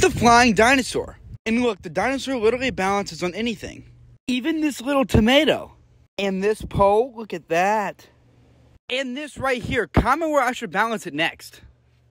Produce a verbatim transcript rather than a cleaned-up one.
the flying dinosaur. And look, the dinosaur literally balances on anything. Even this little tomato. And this pole, look at that. And this right here, comment where I should balance it next.